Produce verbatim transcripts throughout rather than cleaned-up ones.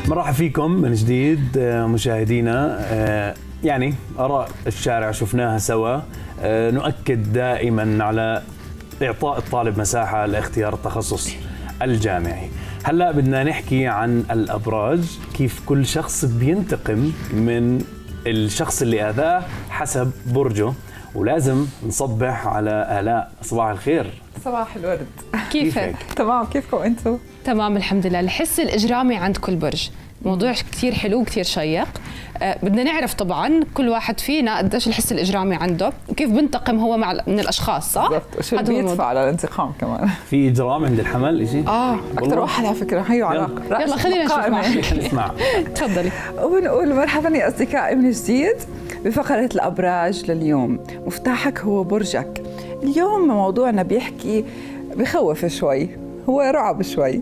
مرحبا فيكم من جديد مشاهدينا. يعني آراء الشارع شفناها سوا. نؤكد دائما على إعطاء الطالب مساحة لاختيار التخصص الجامعي. هلا بدنا نحكي عن الأبراج، كيف كل شخص بينتقم من الشخص اللي أذاه حسب برجه، ولازم نصبح على آلاء. صباح الخير. صباح الورد. كيفك؟ تمام، كيفكم انتم؟ تمام الحمد لله. الحس الإجرامي عند كل برج موضوع كثير حلو وكثير شيق. أه بدنا نعرف طبعا كل واحد فينا قديش الحس الإجرامي عنده وكيف بنتقم هو مع من الأشخاص، صح؟ بالضبط، شو بيدفع على الانتقام كمان. في إجرام عند الحمل شيء؟ اه اكثر واحد على فكرة هيو علاقة. يلا خلينا نشوف معك. نسمع. تفضلي. وبنقول مرحبا يا أصدقائي من جديد بفقرة الأبراج لليوم. مفتاحك هو برجك. اليوم موضوعنا بيحكي بخوف شوي، هو رعب شوي.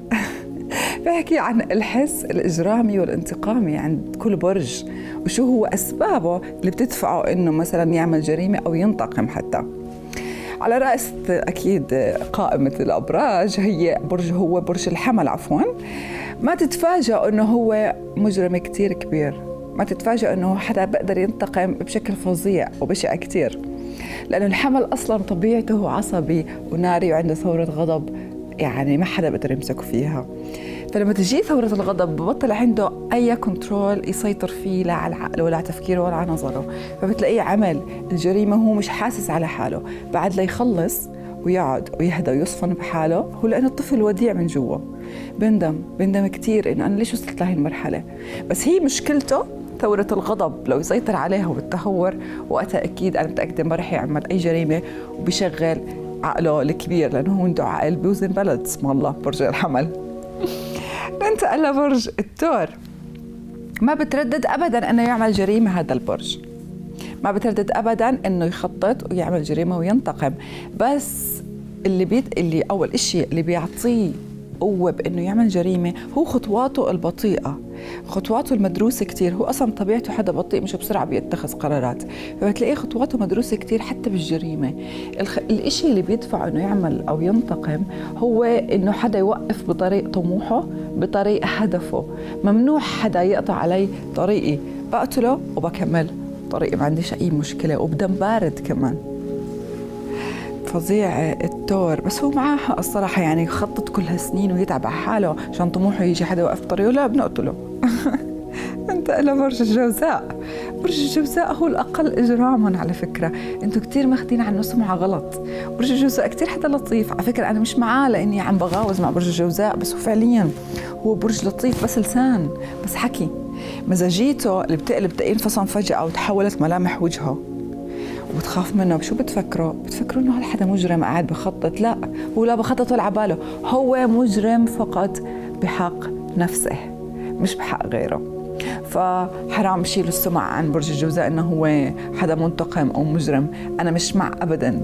بحكي عن الحس الإجرامي والانتقامي عند كل برج، وشو هو أسبابه اللي بتدفعه إنه مثلا يعمل جريمة أو ينتقم. حتى على رأس أكيد قائمة الأبراج هي برج هو برج الحمل. عفوا، ما تتفاجأ إنه هو مجرم كتير كبير، ما تتفاجأ إنه حدا بقدر ينتقم بشكل فظيع وبشع كتير، لأنه الحمل أصلا طبيعته عصبي وناري وعنده ثورة غضب، يعني ما حدا بقدر يمسكه فيها. فلما تجي ثورة الغضب ببطل عنده أي كنترول يسيطر فيه، لا على عقله ولا على تفكيره ولا على نظره، فبتلاقيه عمل الجريمة وهو مش حاسس على حاله. بعد لا يخلص ويقعد ويهدى ويصفن بحاله، هو لأنه الطفل وديع من جوا، بندم بندم كتير إنه أنا ليش وصلت لهي المرحلة. بس هي مشكلته ثورة الغضب، لو يسيطر عليها وبالتهور وقتها أكيد أنا متأكدة ما رح يعمل أي جريمة، وبيشغل عقله الكبير لأنه هو عنده عقل بيوزن بلد. اسم الله برج الحمل. ننتقل لبرج الثور. ما بتردد أبداً أنه يعمل جريمة. هذا البرج ما بتردد أبداً أنه يخطط ويعمل جريمة وينتقم، بس اللي بيت اللي أول إشي اللي بيعطيه قوة بأنه يعمل جريمة هو خطواته البطيئة، خطواته المدروسة كتير. هو أصلا طبيعته حدا بطيء، مش بسرعة بيتخذ قرارات، فبتلاقيه خطواته مدروسة كتير حتى بالجريمة. الخ... الإشي اللي بيدفعه إنه يعمل أو ينتقم هو إنه حدا يوقف بطريق طموحه، بطريق هدفه. ممنوع حدا يقطع علي طريقي، بقتله وبكمل طريقي، ما عنديش أي مشكلة، وبدم بارد كمان. فظيع الثور، بس هو معاه الصراحة، يعني يخطط كل هالسنين ويتعب على حاله عشان طموحه يجي حدا يوقف طريقه، لا بنقتله. انت إلى برج الجوزاء. برج الجوزاء هو الأقل إجراما على فكرة، انتوا كتير ماخدين عنه سمعة غلط. برج الجوزاء كتير حدا لطيف على فكرة، أنا مش معاه لأني عم بغاوز مع برج الجوزاء، بس هو فعليا هو برج لطيف، بس لسان بس حكي. مزاجيته اللي بتقلب تلاقيه انفصم فجأة وتحولت ملامح وجهه وبتخاف منه. شو بتفكروا؟ بتفكروا انه هالحدا مجرم قاعد بخطط؟ لا، هو لا بخطط ولا عباله، هو مجرم فقط بحق نفسه مش بحق غيره. فحرام شيلوا السمع عن برج الجوزاء انه هو حدا منتقم او مجرم، انا مش مع ابدا.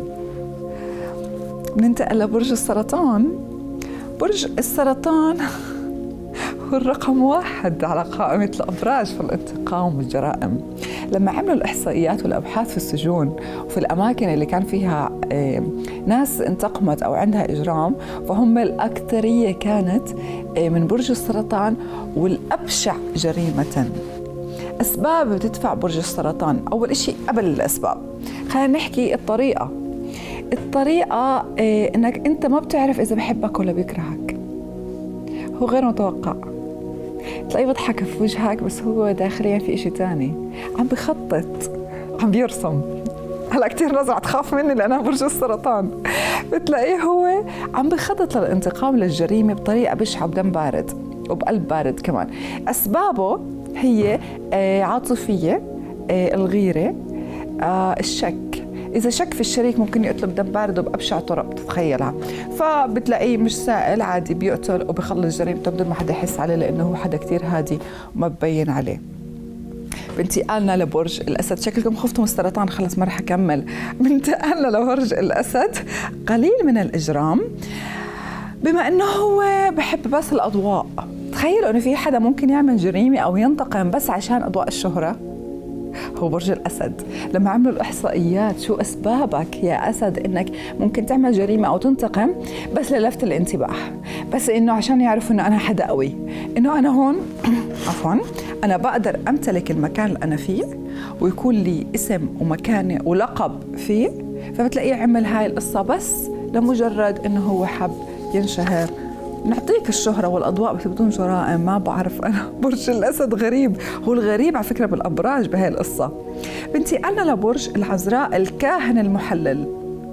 بننتقل لبرج السرطان. برج السرطان هو الرقم واحد على قائمة الأبراج في الانتقام والجرائم. لما عملوا الإحصائيات والأبحاث في السجون وفي الأماكن اللي كان فيها ناس انتقمت أو عندها إجرام، فهم الأكثرية كانت من برج السرطان والأبشع جريمة. أسباب بتدفع برج السرطان. أول إشي قبل الأسباب خلينا نحكي الطريقة. الطريقة إنك أنت ما بتعرف إذا بحبك ولا بيكرهك، هو غير متوقع. تلاقيه بضحك في وجهك بس هو داخليا في إشي تاني، عم بخطط، عم بيرسم. هلا كتير ناس رح تخاف مني لأنها برج السرطان. بتلاقيه هو عم بخطط للانتقام للجريمة بطريقة بشعة بدم بارد وبقلب بارد كمان. أسبابه هي عاطفية، الغيرة، الشك. إذا شك في الشريك ممكن يقتله بدم بارد وبأبشع طرق بتتخيلها، فبتلاقيه مش سائل عادي بيقتل وبخلص جريمته بدون ما حدا يحس عليه، لأنه هو حدا كتير هادي وما ببين عليه. بانتقالنا لبرج الأسد. شكلكم خفتوا من السرطان، خلص ما رح أكمل. بانتقالنا لبرج الأسد. قليل من الإجرام بما أنه هو بحب بس الأضواء. تخيلوا أنه في حدا ممكن يعمل جريمة أو ينتقم بس عشان أضواء الشهرة. هو برج الأسد. لما عملوا الإحصائيات شو أسبابك يا أسد إنك ممكن تعمل جريمة أو تنتقم، بس للفت الانتباه، بس إنه عشان يعرفوا إنه أنا حدا قوي، إنه أنا هون عفوا أنا بقدر أمتلك المكان اللي أنا فيه ويكون لي اسم ومكانة ولقب فيه، فبتلاقيه عمل هاي القصة بس لمجرد إنه هو حب ينشهر. نعطيك الشهرة والأضواء بس بدون جرائم. ما بعرف أنا، برج الأسد غريب. هو الغريب على فكرة بالأبراج بهاي القصة. بنتي أنا لبرج العذراء الكاهن المحلل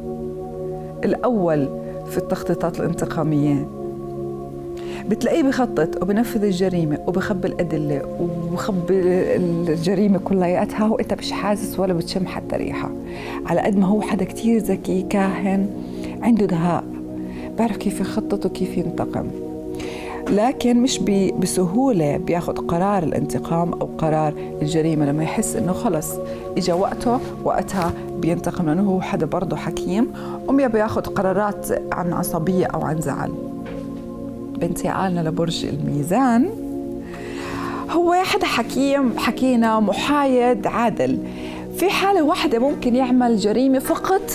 الأول في التخطيطات الانتقامية، بتلاقيه بخطط وبنفذ الجريمة وبخبي الأدلة وبخبي الجريمة كلياتها وإنت مش حاسس ولا بتشم حتى ريحة. على قد ما هو حدا كتير ذكي كاهن عنده دهاء، بعرف كيف يخطط وكيف ينتقم، لكن مش بسهولة بياخد قرار الانتقام أو قرار الجريمة. لما يحس إنه خلص إجا وقته وقتها بينتقم، لأنه هو حدا برضه حكيم وما بياخد قرارات عن عصبية أو عن زعل. بنتي عالنا لبرج الميزان، هو حدا حكيم، حكينا محايد عادل. في حالة واحدة ممكن يعمل جريمة فقط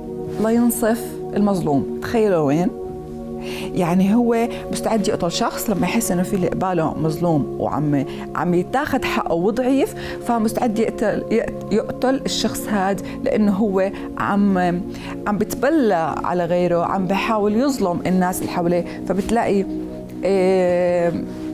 لينصف المظلوم. تخيلوا وين؟ يعني هو مستعد يقتل شخص لما يحس انه في اللي قباله مظلوم وعم عم يتاخذ حقه وضعيف، فمستعد يقتل يقتل الشخص هذا لانه هو عم عم بتبلى على غيره، عم بحاول يظلم الناس اللي حواليه. فبتلاقي إيه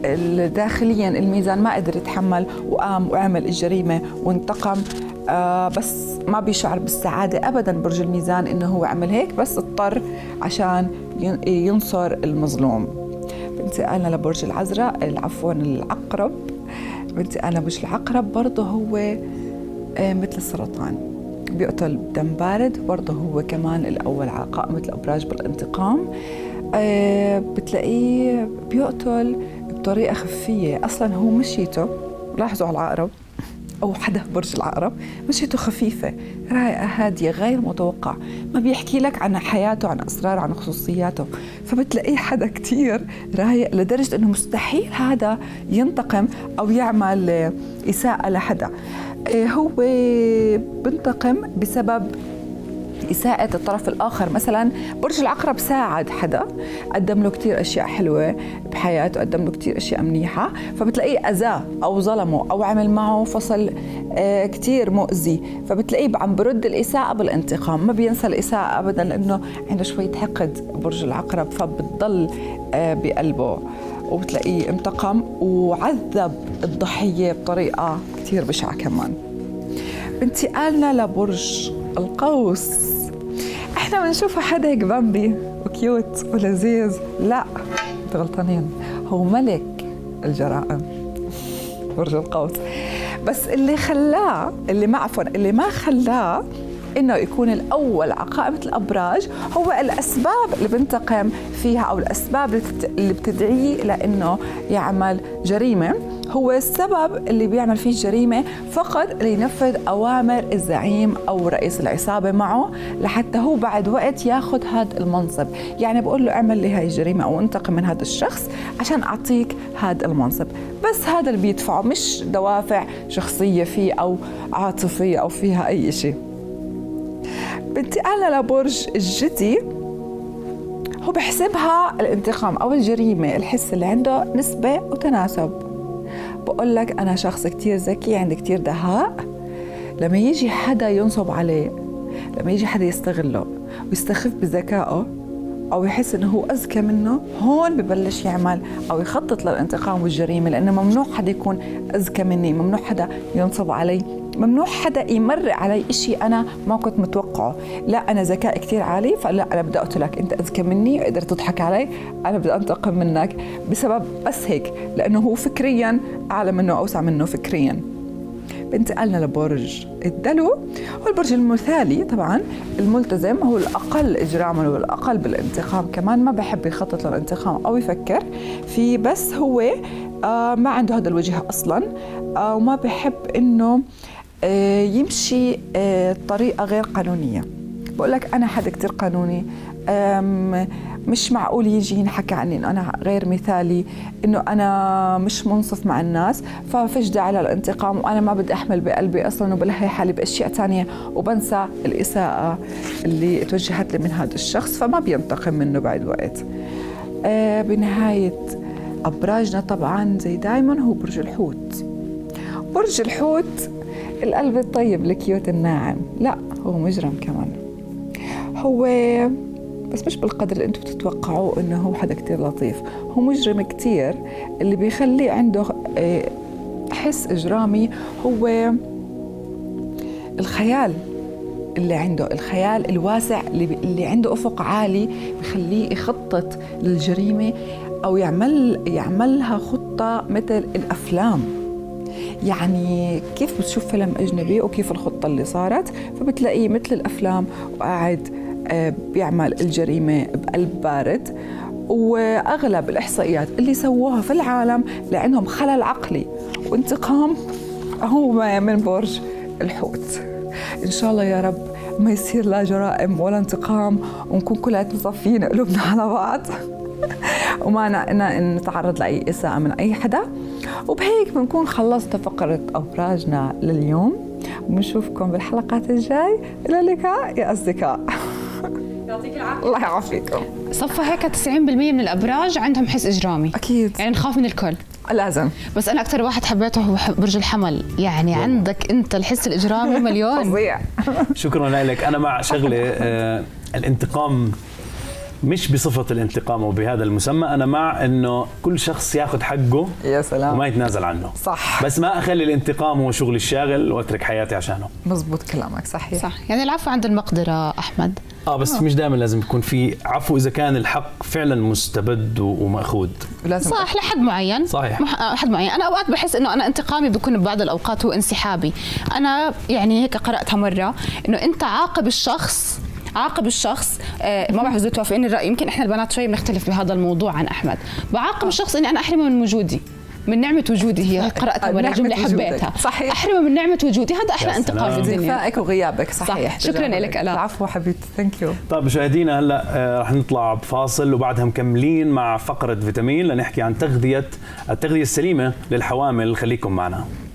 داخليا الميزان ما قدر يتحمل وقام وعمل الجريمه وانتقم، آه بس ما بيشعر بالسعاده ابدا برج الميزان انه هو عمل هيك، بس اضطر عشان ينصر المظلوم. بنتي انا لبرج العذراء عفوا العقرب، بنتي انا برج العقرب برضه هو آه مثل السرطان، بيقتل بدم بارد، برضه هو كمان الاول على قائمه الابراج بالانتقام. آه بتلاقيه بيقتل بطريقه خفيه، اصلا هو مشيته، لاحظوا على العقرب أو حدا برج العقرب مشيته خفيفة رايقة هادية غير متوقع، ما بيحكي لك عن حياته، عن أسرار، عن خصوصياته. فبتلاقيه حدا كتير رايق لدرجة أنه مستحيل هذا ينتقم أو يعمل إساءة لحدا. هو بنتقم بسبب إساءة الطرف الآخر. مثلا برج العقرب ساعد حدا، قدم له كتير أشياء حلوة بحياته، قدم له كتير أشياء منيحة، فبتلاقيه أذاه أو ظلمه أو عمل معه فصل آه كتير مؤذي، فبتلاقيه عم برد الإساءة بالانتقام، ما بينسى الإساءة أبدا لأنه عنده شوية حقد برج العقرب، فبتضل آه بقلبه. وبتلاقيه انتقم وعذب الضحية بطريقة كتير بشعة كمان. بنتي قالنا لبرج القوس، احنا بنشوفه حدا هيك بامبي وكيوت ولذيذ، لا انتوا غلطانين، هو ملك الجرائم برج القوس. بس اللي خلاه اللي ما عفوا اللي ما خلاه انه يكون الاول على قائمه الابراج هو الاسباب اللي بنتقم فيها او الاسباب اللي بتدعيه لانه يعمل جريمه. هو السبب اللي بيعمل فيه الجريمه فقط لينفذ اوامر الزعيم او رئيس العصابه معه لحتى هو بعد وقت ياخذ هذا المنصب. يعني بقول له اعمل لي هاي الجريمه او انتقم من هذا الشخص عشان اعطيك هذا المنصب، بس هذا اللي بيدفعه، مش دوافع شخصيه فيه او عاطفيه او فيها اي شيء. بنتي أنا لبرج الجدي، هو بحسبها الانتقام أو الجريمة الحس اللي عنده نسبة وتناسب. بقول لك أنا شخص كتير ذكي، عندي كتير دهاء، لما يجي حدا ينصب عليه، لما يجي حدا يستغله ويستخف بذكائه أو يحس إنه هو أذكى منه، هون ببلش يعمل أو يخطط للانتقام والجريمة، لأنه ممنوع حدا يكون أذكى مني، ممنوع حدا ينصب علي، ممنوع حدا يمرق علي إشي أنا ما كنت متوقعه. لا أنا ذكاء كتير عالي، فلا أنا بدي أقتلك، أنت أذكى مني وقدرت تضحك علي، أنا بدي أنتقم منك بسبب بس هيك، لأنه هو فكريا أعلى منه أوسع منه فكريا. بنتقلنا لبرج الدلو، هو البرج المثالي طبعا، الملتزم، هو الأقل إجراما والأقل بالانتقام كمان، ما بحب يخطط للانتقام أو يفكر فيه، بس هو آه ما عنده هذا الوجه أصلا، آه وما بحب إنه آه يمشي آه طريقة غير قانونية. بقول لك أنا حدا كتير قانوني، مش معقول يجي ينحكى عني انه انا غير مثالي، انه انا مش منصف مع الناس، ففيش داعي للانتقام، وانا ما بدي احمل بقلبي اصلا وبلهي حالي باشياء ثانيه وبنسى الاساءه اللي توجهت لي من هذا الشخص، فما بينتقم منه بعد وقت. آه بنهايه ابراجنا طبعا زي دائما هو برج الحوت. برج الحوت القلب الطيب الكيوت الناعم، لا هو مجرم كمان. هو بس مش بالقدر اللي انتم بتتوقعوه انه هو حدا كتير لطيف، هو مجرم كتير اللي بيخليه عنده حس اجرامي، هو الخيال اللي عنده، الخيال الواسع اللي, اللي عنده افق عالي بخليه يخطط للجريمه او يعمل يعملها خطه مثل الافلام. يعني كيف بتشوف فيلم اجنبي وكيف الخطه اللي صارت، فبتلاقيه مثل الافلام وقاعد بيعمل الجريمه بقلب بارد. واغلب الاحصائيات اللي سووها في العالم لعندهم خلل عقلي وانتقام هو من برج الحوت. ان شاء الله يا رب ما يصير لا جرائم ولا انتقام، ونكون كلنا مصفين قلوبنا على بعض وما نتعرض لاي اساءه من اي حدا. وبهيك بنكون خلصنا فقره ابراجنا لليوم، ونشوفكم بالحلقات الجاي. الى اللقاء يا اصدقاء. يعطيك العافيه. الله يعافيكم. صفى هيك تسعين بالمية من الابراج عندهم حس اجرامي، اكيد يعني نخاف من الكل لازم. بس انا اكثر واحد حبيته هو برج الحمل، يعني والله. عندك انت الحس الاجرامي مليون. فظيع. شكرا لك. انا مع شغله آه الانتقام مش بصفة الانتقام وبهذا المسمى، أنا مع إنه كل شخص ياخذ حقه يا سلام وما يتنازل عنه. صح. بس ما أخلي الانتقام هو شغلي الشاغل وأترك حياتي عشانه. مزبوط كلامك، صحيح. صح، يعني العفو عند المقدرة أحمد. آه بس آه. مش دائما لازم يكون في عفو إذا كان الحق فعلا مستبد ومأخوذ. لازم صح لحد معين. صحيح. لحد معين. أنا أوقات بحس إنه أنا انتقامي بيكون ببعض الأوقات هو انسحابي. أنا يعني هيك قرأتها مرة إنه أنت عاقب الشخص عاقب الشخص آه ما بعرف اذا توافقين الراي، يمكن احنا البنات شوي بنختلف بهذا الموضوع عن احمد. بعاقب آه. الشخص اني انا احرمه من وجودي، من نعمه وجودي. هي قراتها مره جمله حبيتها، صحيح. احرمه من نعمه وجودي، هذا احلى انتقام في الدنيا. اكفائك وغيابك. صحيح. صح. شكرا لك الاء. العفو حبيبتي. ثانك يو. طيب مشاهدينا هلا آه رح نطلع بفاصل وبعدها مكملين مع فقره فيتامين لنحكي عن تغذيه التغذيه السليمه للحوامل. خليكم معنا.